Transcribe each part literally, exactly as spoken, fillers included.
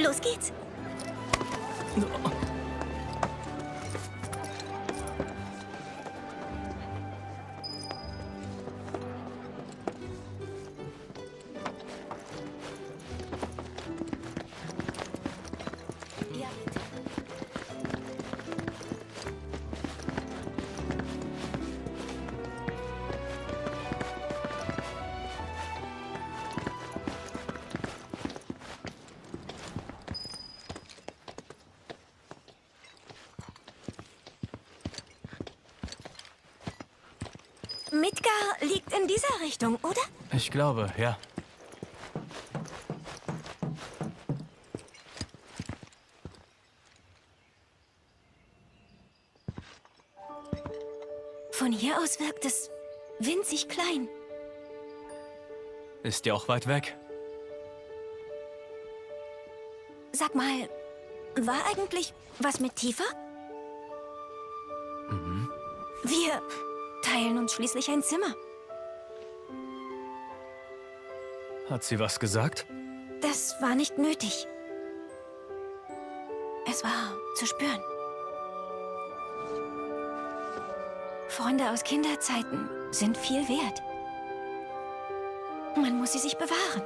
Los geht's. Ja, bitte. Midgar liegt in dieser Richtung, oder? Ich glaube, ja. Von hier aus wirkt es winzig klein. Ist ja auch weit weg. Sag mal, war eigentlich was mit Tifa? Mhm. Wir teilen uns schließlich ein Zimmer. Hat sie was gesagt? Das war nicht nötig. Es war zu spüren. Freunde aus Kinderzeiten sind viel wert. Man muss sie sich bewahren.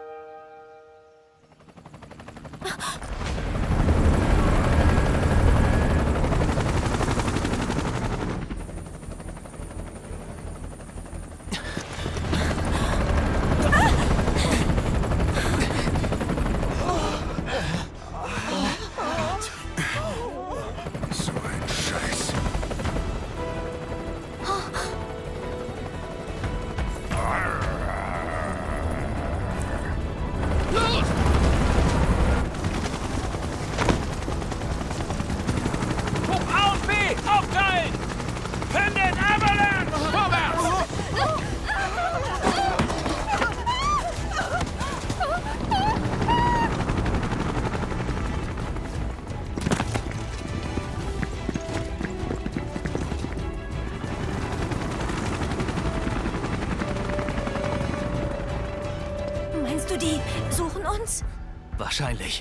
Meinst du, die suchen uns? Wahrscheinlich.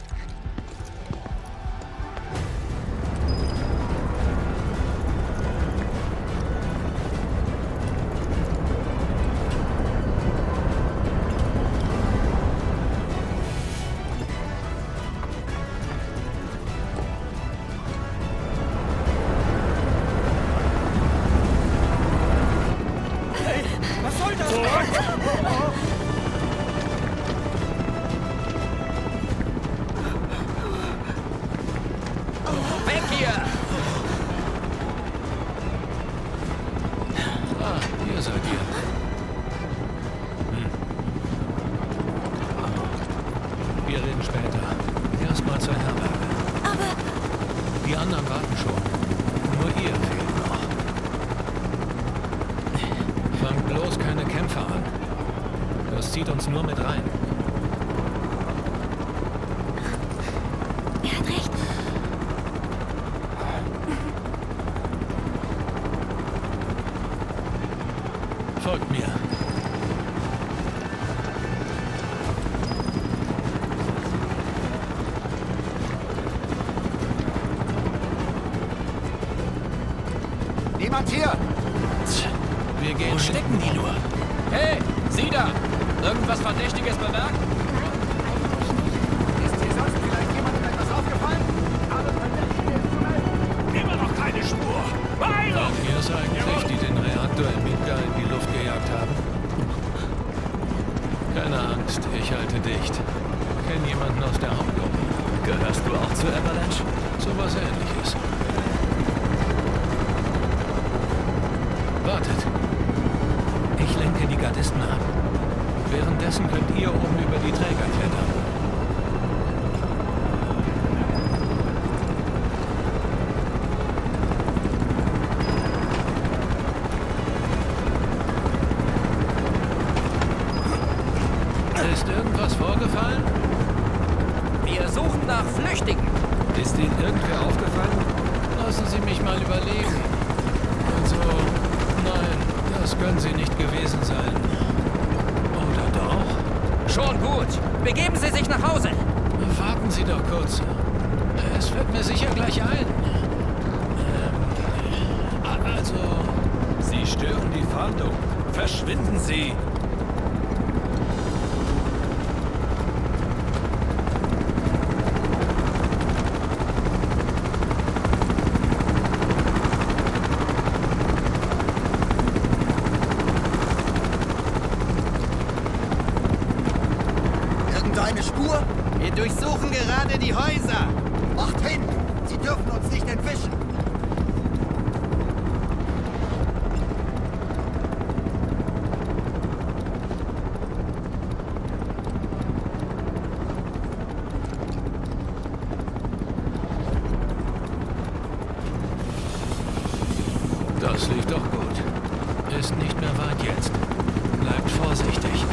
Was soll das? Weg hier! Ah, hier seid ihr. Hm. Wir reden später. Erstmal zur Herberge. Aber Die anderen warten schon. Nur ihr fehlt noch. Fangt bloß keine Kämpfe an. Das zieht uns nur mit rein. er hat recht. Folgt mir. Niemand hier! Wir gehen. Wo stecken die nur? Hey, Sie da! Irgendwas Verdächtiges bemerkt? Ist hier sonst vielleicht jemandem etwas aufgefallen? Alle Verdächtigen zu melden! Immer noch keine Spur! Beeilung! Wart ihr es eigentlich, die den Reaktor in Midgar in die Luft gejagt haben? Keine Angst, ich halte dicht. Kenn jemanden aus der Hauptgruppe. Gehörst du auch zu Avalanche? Sowas Ähnliches. Wartet. Ich lenke die Gardisten ab. Währenddessen könnt ihr oben über die Träger klettern. Ist irgendwas vorgefallen? Wir suchen nach Flüchtigen. Ist Ihnen irgendwer aufgefallen? Lassen Sie mich mal überlegen. Also, nein, das können Sie nicht gewesen sein. Oder doch? Schon gut. Begeben Sie sich nach Hause. Warten Sie doch kurz. Es fällt mir sicher gleich ein. Ähm, also... Sie stören die Fahndung. Verschwinden Sie! Irgendeine Spur? Wir durchsuchen gerade die Häuser. Macht hin! Sie dürfen uns nicht entwischen! Das lief doch gut. Ist nicht mehr weit jetzt. Bleibt vorsichtig.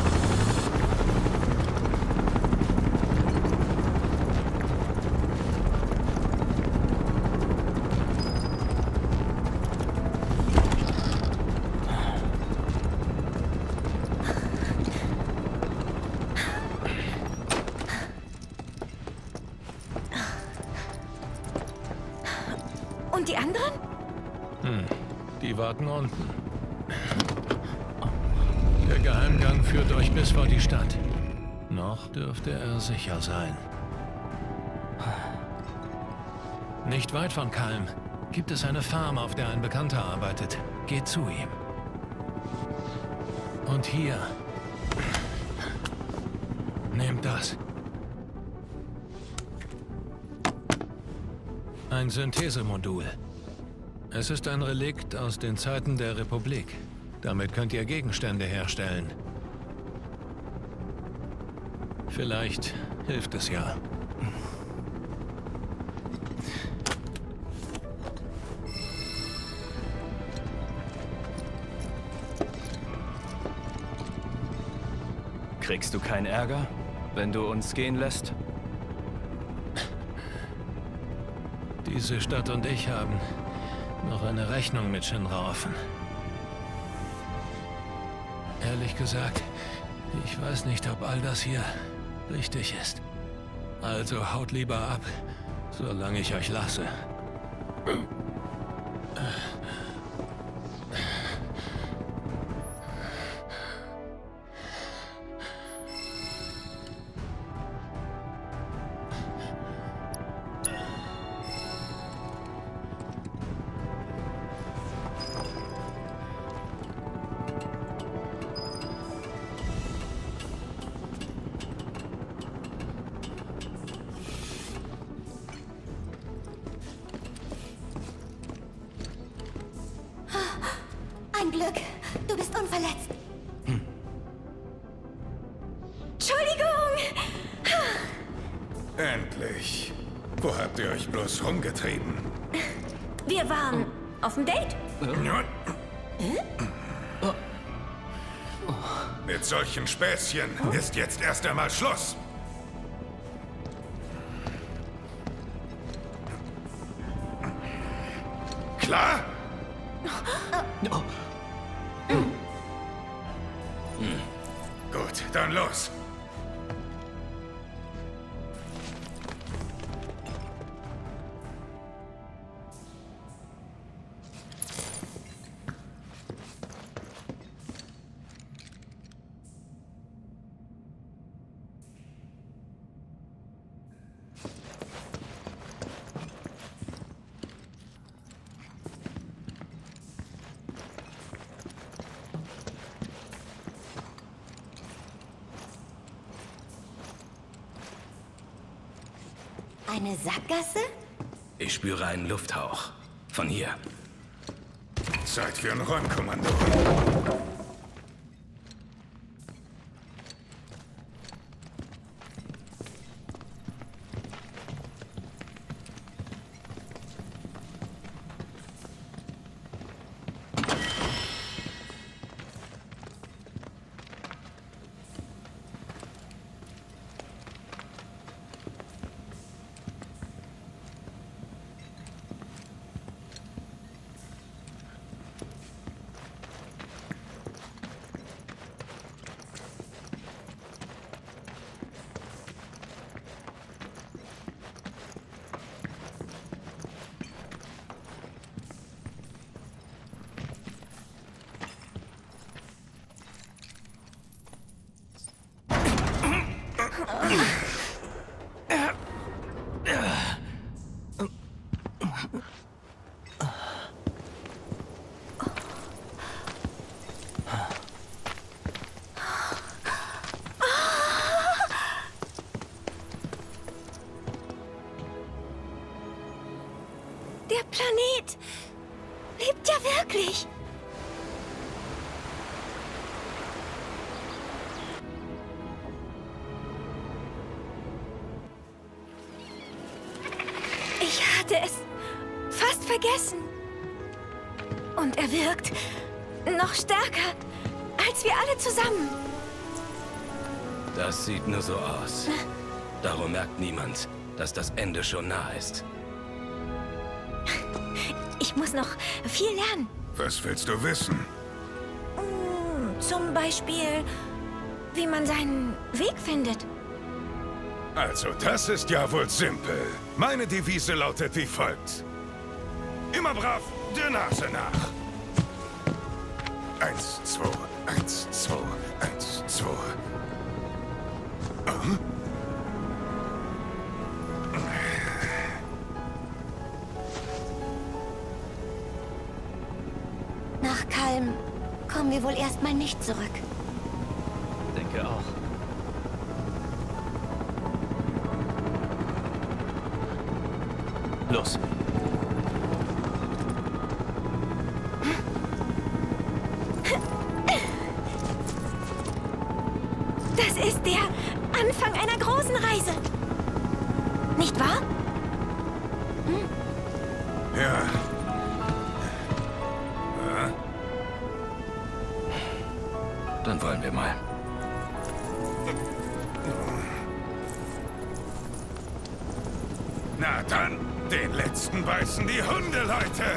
Und die anderen? Hm, die warten unten. Der Geheimgang führt euch bis vor die Stadt. Noch dürfte er sicher sein. Nicht weit von Kalm gibt es eine Farm, auf der ein Bekannter arbeitet. Geht zu ihm. Und hier. Nehmt das. Ein Synthesemodul. Es ist ein Relikt aus den Zeiten der Republik. Damit könnt ihr Gegenstände herstellen. Vielleicht hilft es ja. Kriegst du keinen Ärger, wenn du uns gehen lässt? Diese Stadt und ich haben noch eine Rechnung mit Shinra offen. Ehrlich gesagt, ich weiß nicht, ob all das hier richtig ist. Also haut lieber ab, solange ich euch lasse. Ein Glück. Du bist unverletzt. Hm. Entschuldigung! Endlich. Wo habt ihr euch bloß rumgetrieben? Wir waren auf dem Date. Mit solchen Späßchen ist jetzt erst einmal Schluss. Klar? Gut, dann los. Eine Sackgasse? Ich spüre einen Lufthauch. Von hier. Zeit für ein Räumkommando. möglich? Ich hatte es fast vergessen. Und er wirkt noch stärker als wir alle zusammen. Das sieht nur so aus. Darum merkt niemand, dass das Ende schon nah ist. Ich muss noch viel lernen. Was willst du wissen? Hm, Zum Beispiel, wie man seinen Weg findet. Also, das ist ja wohl simpel. Meine Devise lautet wie folgt. Immer brav, der Nase nach. Eins, zwei, eins, zwei, eins, zwei. Oh? Nach Kalm kommen wir wohl erstmal nicht zurück. Denke auch. Los. Das ist der Anfang einer großen Reise. Nicht wahr? Ja. Ja. Dann wollen wir mal. Na dann, den letzten beißen die Hunde, Leute!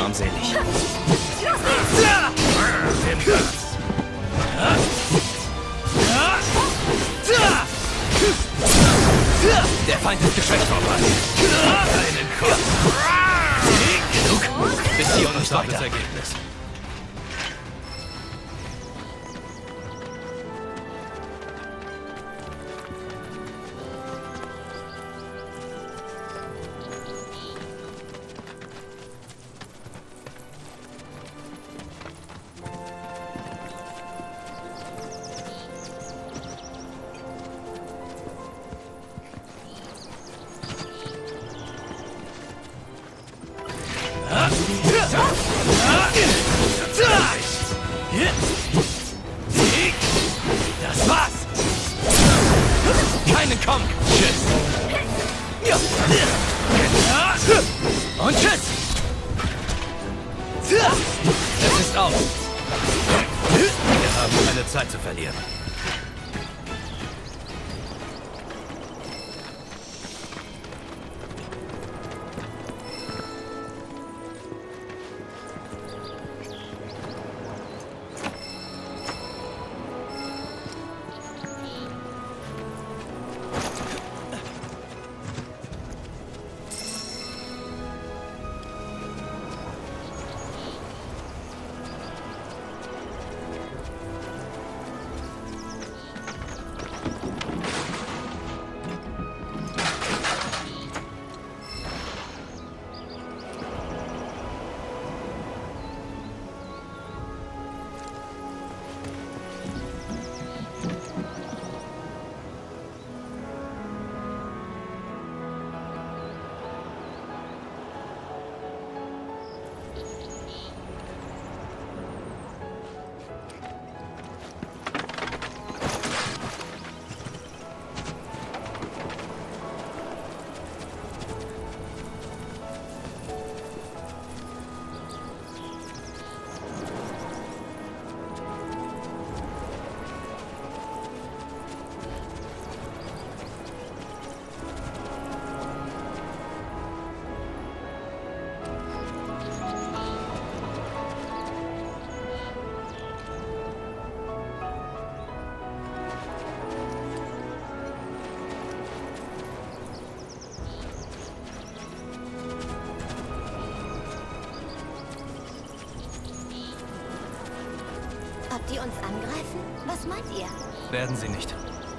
armselig. Der Feind ist geschwächt vorbei. Einen Kopf. Genug. Bis hier und nicht weiter. Das Ergebnis. Das war's! Keinen Kong! Tschüss! Und tschüss! Es ist aus! Wir haben keine Zeit zu verlieren. Ob die uns angreifen? Was meint ihr? Werden sie nicht.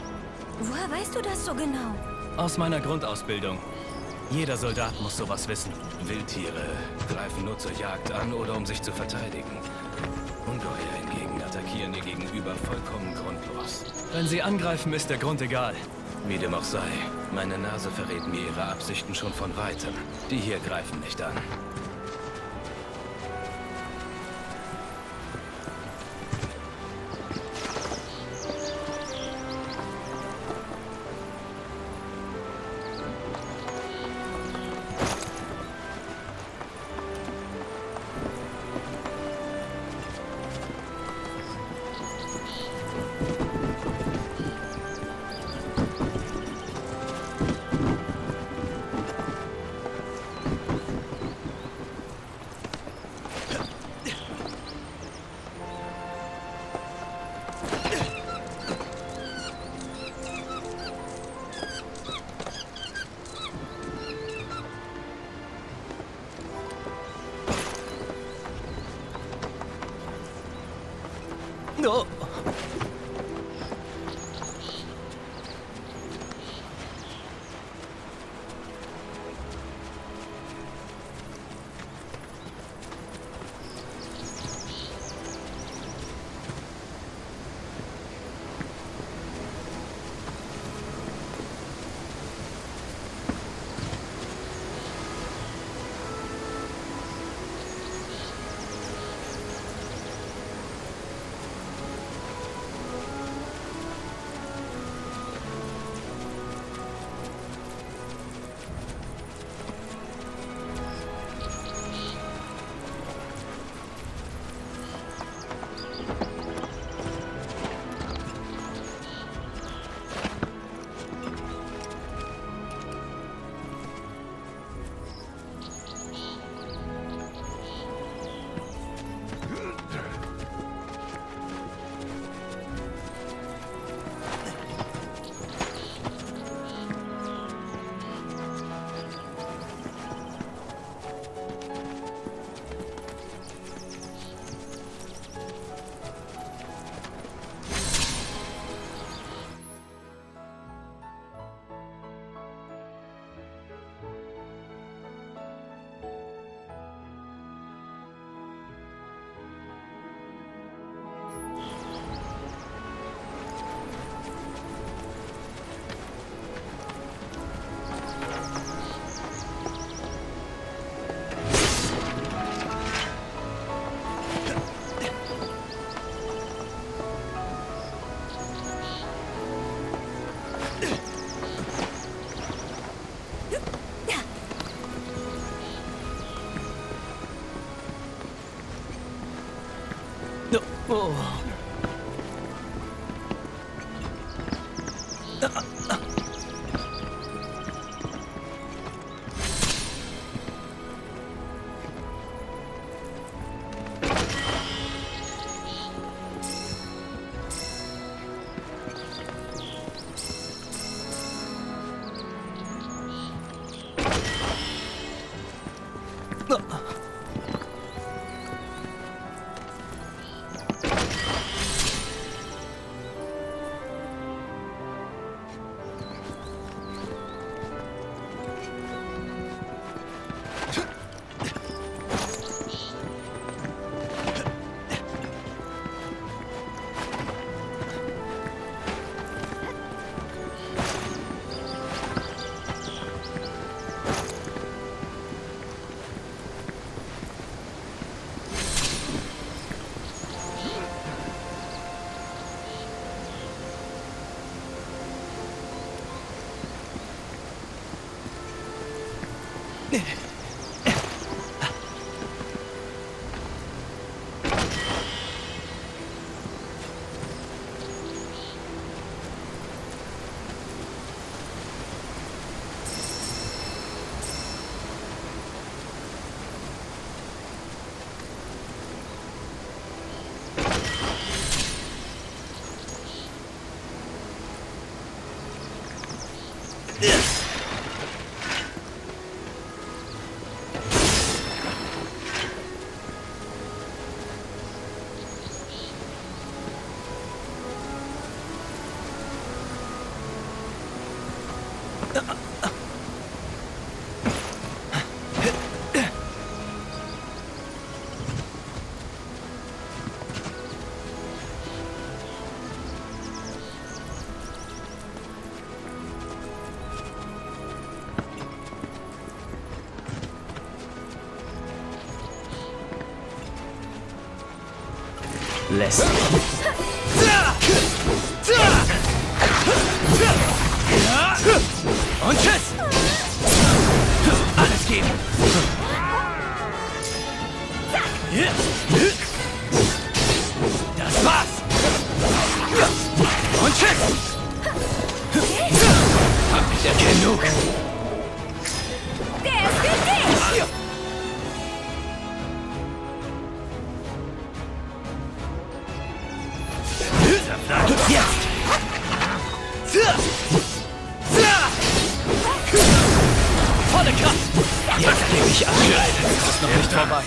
Woher weißt du das so genau? Aus meiner Grundausbildung. Jeder Soldat muss sowas wissen. Wildtiere greifen nur zur Jagd an oder um sich zu verteidigen. Ungeheuer hingegen attackieren ihr Gegenüber vollkommen grundlos. Wenn sie angreifen, ist der Grund egal. Wie dem auch sei, meine Nase verrät mir ihre Absichten schon von Weitem. Die hier greifen nicht an. No. Oh. lässt. Und tschüss! Alles geben! Das war's! Und tschüss! Hab ich ja genug! Der ist für dich! Jetzt! Volle Kraft! Jetzt gebe ich ab! Es ist noch nicht vorbei.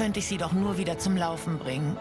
könnte ich sie doch nur wieder zum Laufen bringen.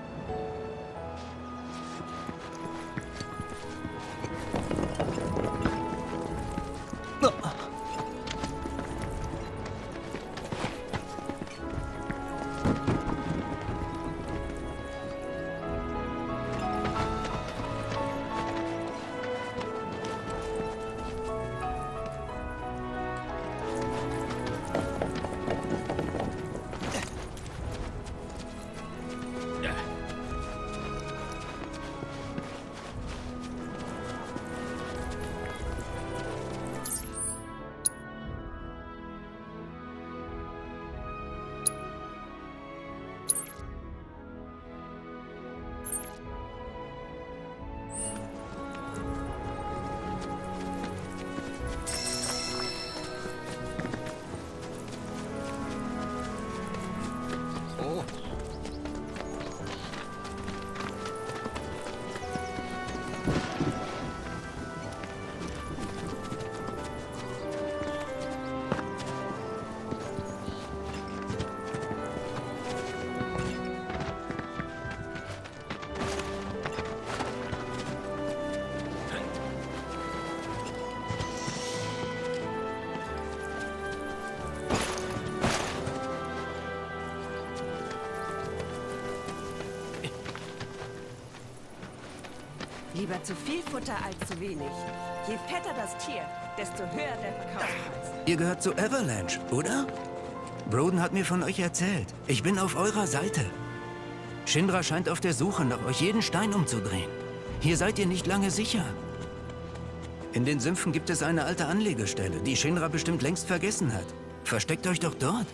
Lieber zu viel Futter als zu wenig. Je fetter das Tier, desto höher der Verkaufspreis. Ihr gehört zu Avalanche, oder? Broden hat mir von euch erzählt. Ich bin auf eurer Seite. Shinra scheint auf der Suche nach euch, jeden Stein umzudrehen. Hier seid ihr nicht lange sicher. In den Sümpfen gibt es eine alte Anlegestelle, die Shinra bestimmt längst vergessen hat. Versteckt euch doch dort.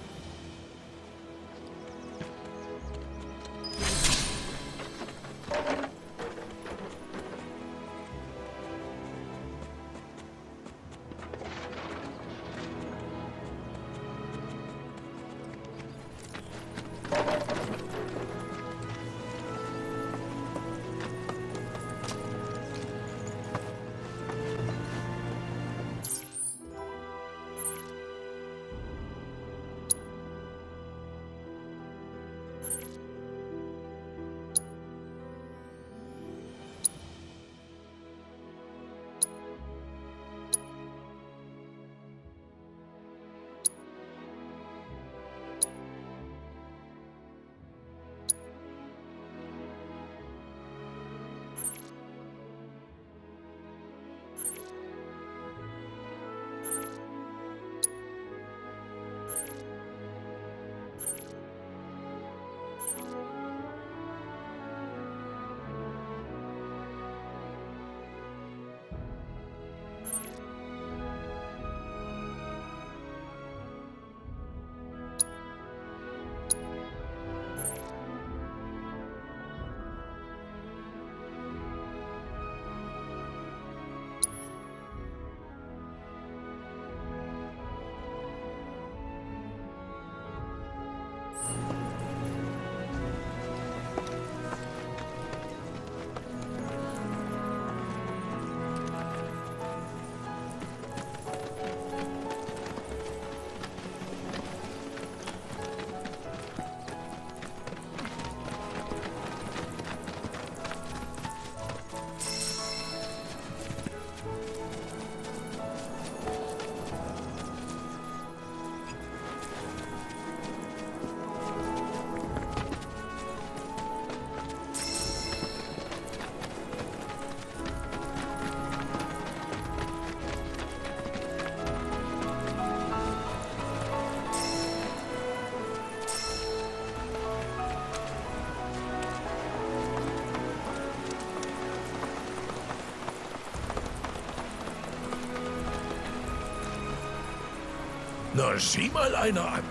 Na, sieh mal einer an.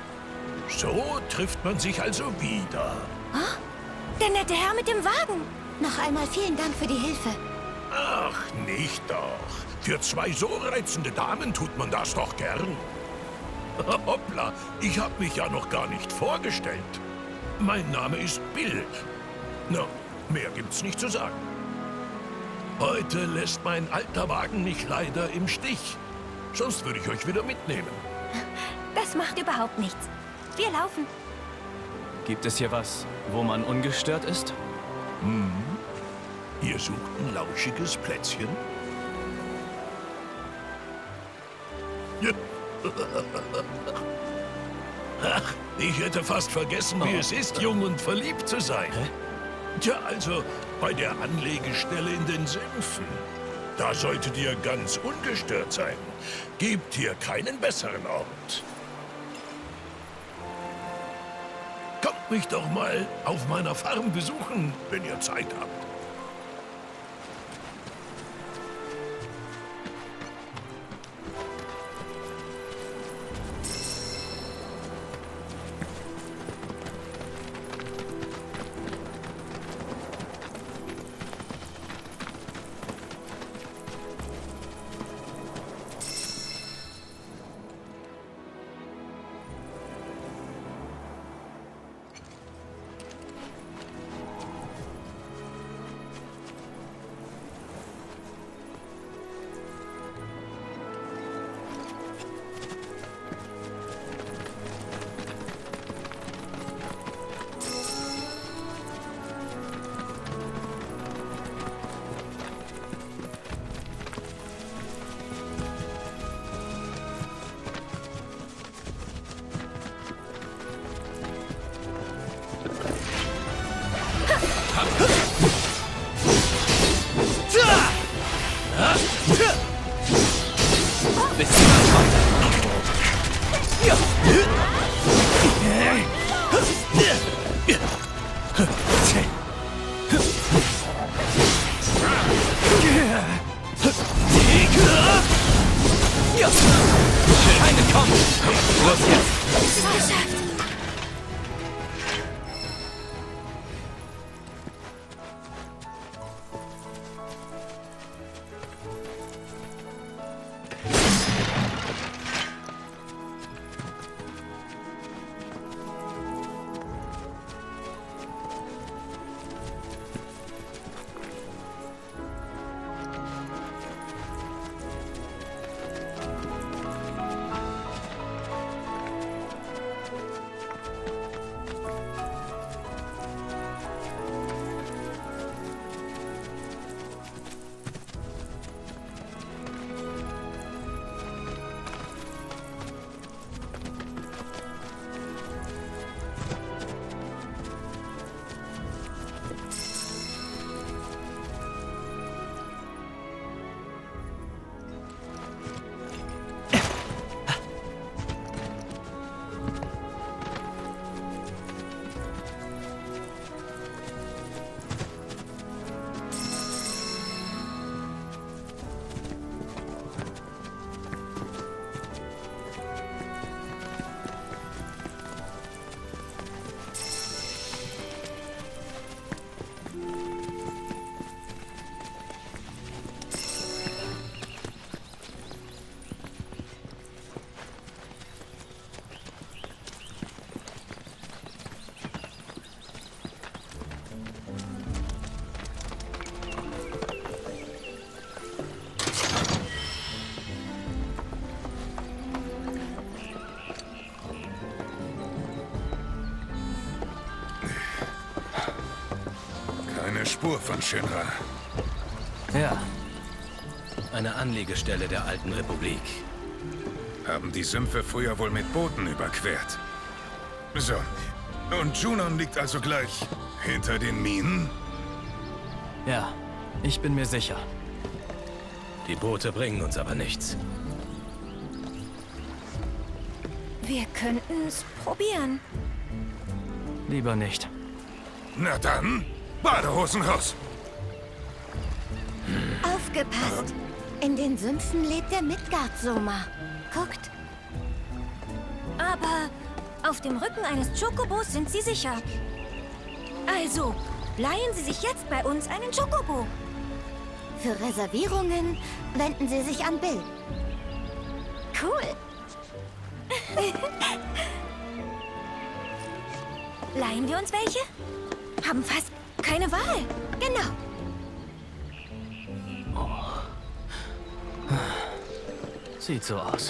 So trifft man sich also wieder. Oh, der nette Herr mit dem Wagen. Noch einmal vielen Dank für die Hilfe. Ach, nicht doch. Für zwei so reizende Damen tut man das doch gern. Hoppla, ich habe mich ja noch gar nicht vorgestellt. Mein Name ist Bill. Na, mehr gibt's nicht zu sagen. Heute lässt mein alter Wagen mich leider im Stich. Sonst würde ich euch wieder mitnehmen. Das macht überhaupt nichts. Wir laufen. Gibt es hier was, wo man ungestört ist? Hm. Ihr sucht ein lauschiges Plätzchen? Ach, ich hätte fast vergessen, wie oh. es ist, jung und verliebt zu sein. Hä? Tja, also bei der Anlegestelle in den Sümpfen. Da solltet ihr ganz ungestört sein. Gibt hier keinen besseren Ort. Kommt mich doch mal auf meiner Farm besuchen, wenn ihr Zeit habt. Keine kommen! Los jetzt! Spur von Shinra. Ja. Eine Anlegestelle der alten Republik. Haben die Sümpfe früher wohl mit Booten überquert. So. Und Junon liegt also gleich hinter den Minen? Ja, ich bin mir sicher. Die Boote bringen uns aber nichts. Wir könnten es probieren. Lieber nicht. Na dann, Badehosen raus! Aufgepasst! In den Sümpfen lebt der Midgard-Soma. Guckt. Aber auf dem Rücken eines Chocobos sind sie sicher. Also, leihen Sie sich jetzt bei uns einen Chocobo. Für Reservierungen wenden Sie sich an Bill. Cool. Leihen wir uns welche? Haben fast keine Wahl. Genau. Oh. Sieht so aus.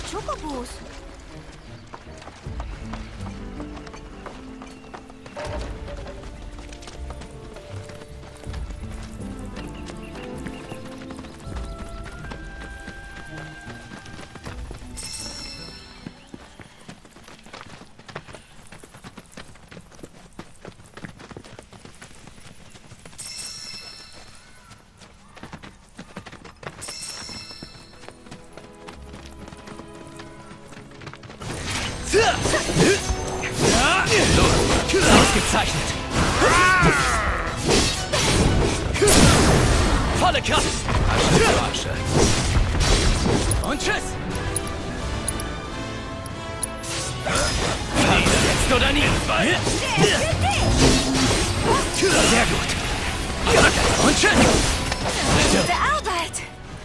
Chocobos. Ausgezeichnet! Volle Kraft! Asche für Asche. Und tschüss! Jetzt oder nie! Sehr gut! Und tschüss! Gute Arbeit!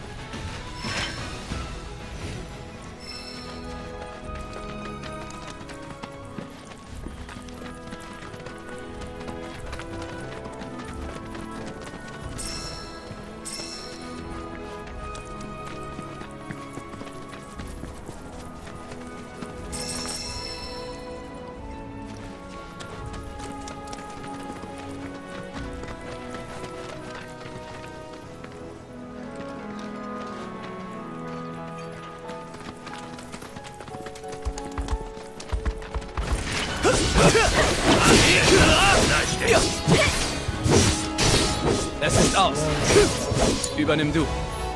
Es ist aus. Übernimm du.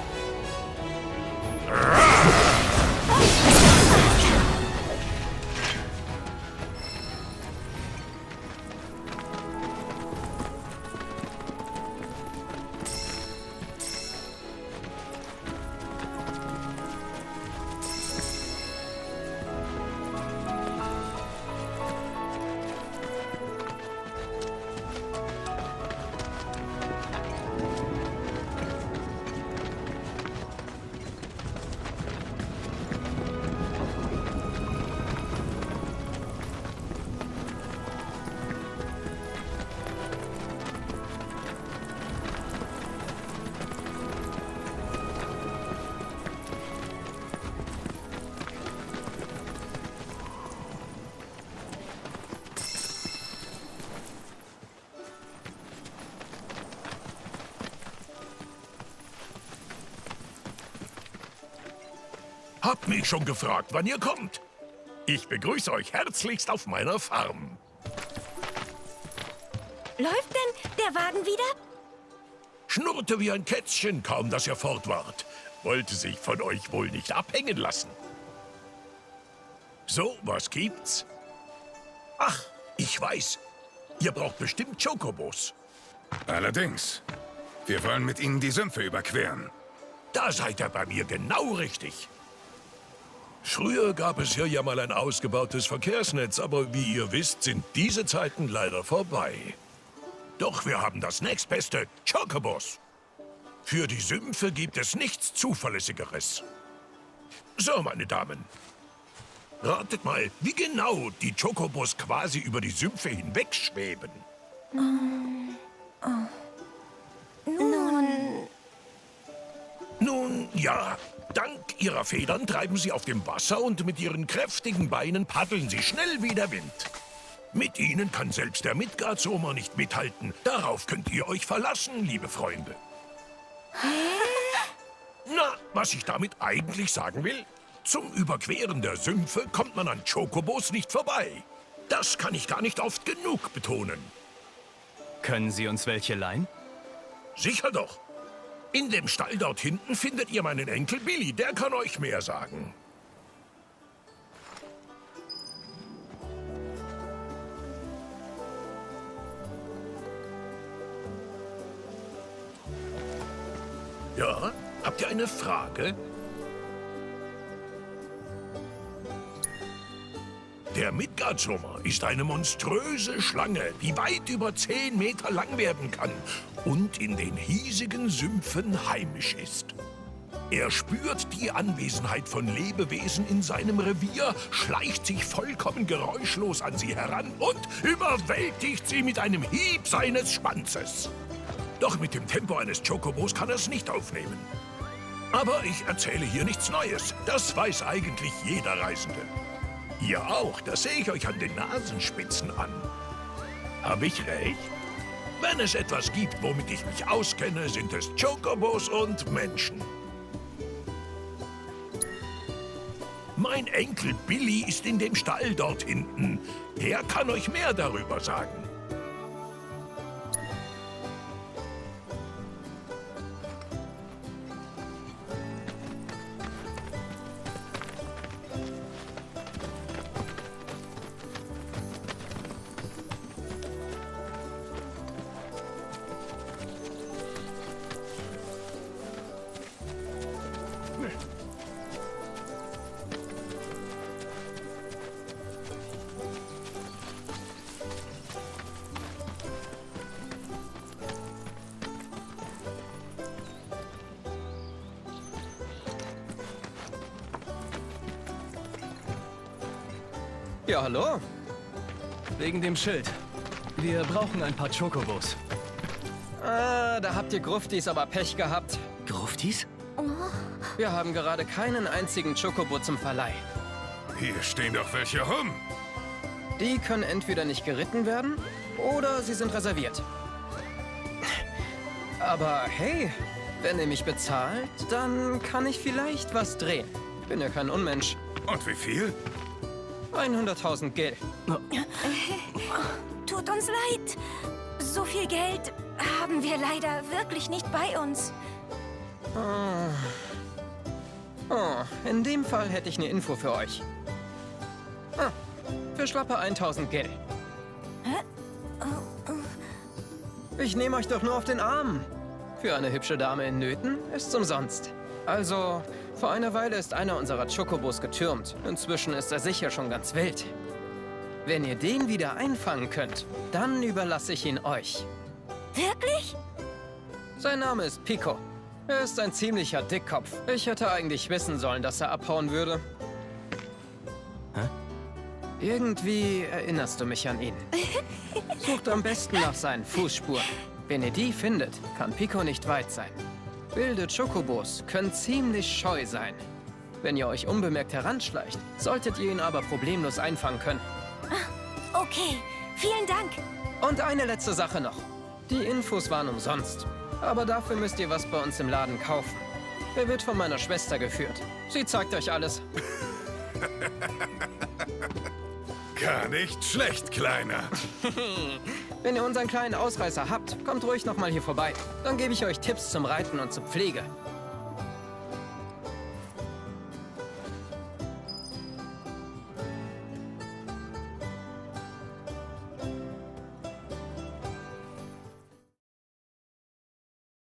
Hab mich schon gefragt, wann ihr kommt. Ich begrüße euch herzlichst auf meiner Farm. Läuft denn der Wagen wieder? Schnurrte wie ein Kätzchen, kaum dass ihr fort wart. Wollte sich von euch wohl nicht abhängen lassen. So, was gibt's? Ach, ich weiß. Ihr braucht bestimmt Chocobos. Allerdings. Wir wollen mit ihnen die Sümpfe überqueren. Da seid ihr bei mir genau richtig. Früher gab es hier ja mal ein ausgebautes Verkehrsnetz, aber wie ihr wisst, sind diese Zeiten leider vorbei. Doch wir haben das nächstbeste, Chocobos. Für die Sümpfe gibt es nichts Zuverlässigeres. So, meine Damen. Ratet mal, wie genau die Chocobos quasi über die Sümpfe hinwegschweben. Um, oh. Nun... Nun, ja. Dank ihrer Federn treiben sie auf dem Wasser und mit ihren kräftigen Beinen paddeln sie schnell wie der Wind. Mit ihnen kann selbst der Midgard-Soma nicht mithalten. Darauf könnt ihr euch verlassen, liebe Freunde. Na, was ich damit eigentlich sagen will? Zum Überqueren der Sümpfe kommt man an Chocobos nicht vorbei. Das kann ich gar nicht oft genug betonen. Können Sie uns welche leihen? Sicher doch. In dem Stall dort hinten findet ihr meinen Enkel Billy. Der kann euch mehr sagen. Ja, habt ihr eine Frage? Der Midgard-Soma ist eine monströse Schlange, die weit über zehn Meter lang werden kann und in den hiesigen Sümpfen heimisch ist. Er spürt die Anwesenheit von Lebewesen in seinem Revier, schleicht sich vollkommen geräuschlos an sie heran und überwältigt sie mit einem Hieb seines Schwanzes. Doch mit dem Tempo eines Chocobos kann er es nicht aufnehmen. Aber ich erzähle hier nichts Neues. Das weiß eigentlich jeder Reisende. Ihr auch, das sehe ich euch an den Nasenspitzen an. Habe ich recht? Wenn es etwas gibt, womit ich mich auskenne, sind es Chocobos und Menschen. Mein Enkel Billy ist in dem Stall dort hinten. Er kann euch mehr darüber sagen. Ja, hallo? Wegen dem Schild. Wir brauchen ein paar Chocobos. Ah, da habt ihr Gruftis aber Pech gehabt. Gruftis? Wir haben gerade keinen einzigen Chocobo zum Verleih. Hier stehen doch welche rum. Die können entweder nicht geritten werden, oder sie sind reserviert. Aber hey, wenn ihr mich bezahlt, dann kann ich vielleicht was drehen. Bin ja kein Unmensch. Und wie viel? hunderttausend Gil. Tut uns leid. So viel Geld haben wir leider wirklich nicht bei uns. Oh. Oh, in dem Fall hätte ich eine Info für euch. Ah, für schlappe tausend Gil. Ich nehme euch doch nur auf den Arm. Für eine hübsche Dame in Nöten ist's umsonst. Also, vor einer Weile ist einer unserer Chocobos getürmt. Inzwischen ist er sicher schon ganz wild. Wenn ihr den wieder einfangen könnt, dann überlasse ich ihn euch. Wirklich? Sein Name ist Pico. Er ist ein ziemlicher Dickkopf. Ich hätte eigentlich wissen sollen, dass er abhauen würde. Hä? Irgendwie erinnerst du mich an ihn. Sucht am besten nach seinen Fußspuren. Wenn ihr die findet, kann Pico nicht weit sein. Wilde Chocobos können ziemlich scheu sein. Wenn ihr euch unbemerkt heranschleicht, solltet ihr ihn aber problemlos einfangen können. Okay, vielen Dank. Und eine letzte Sache noch. Die Infos waren umsonst. Aber dafür müsst ihr was bei uns im Laden kaufen. Er wird von meiner Schwester geführt. Sie zeigt euch alles. Gar nicht schlecht, Kleiner. Wenn ihr unseren kleinen Ausreißer habt, kommt ruhig noch mal hier vorbei. Dann gebe ich euch Tipps zum Reiten und zur Pflege.